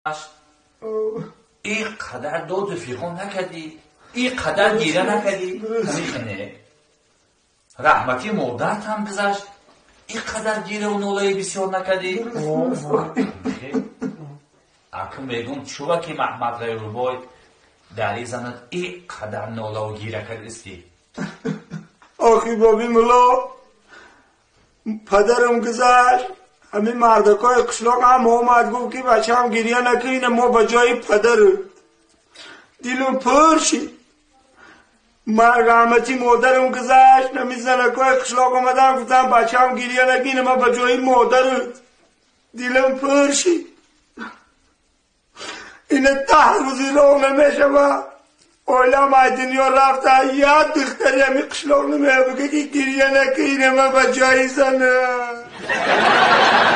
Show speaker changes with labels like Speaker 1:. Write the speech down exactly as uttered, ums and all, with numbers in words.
Speaker 1: این قدر داد و فیغان نکردی، این قدر گیره نکردی. میخنه رحمتی مادرت هم گذشت، این قدر گیره و نولای بسیار نکردی. اکم میگم چوبا که محمد غیرالبای دری زند این قدر نولا و گیره کرد استی.
Speaker 2: آخی بابی ملا پدرم گذشت، همین مردکای قشلاق هم آمد گفت که بچه هم گریه نکنین، ما با جای پدر دیلم پر شد. رحمتی مادرم گذشت، همین زنکای قشلاق آمدن گفتم بچه هم گریه نکنین، ما با جای مادر دیلم پر شد. اینه ده روزی رو نمیشه و اولا ما دنیا رفته یاد دختری همی قشلاق نمیه بگه که گریه نکنین، ما با جای زنه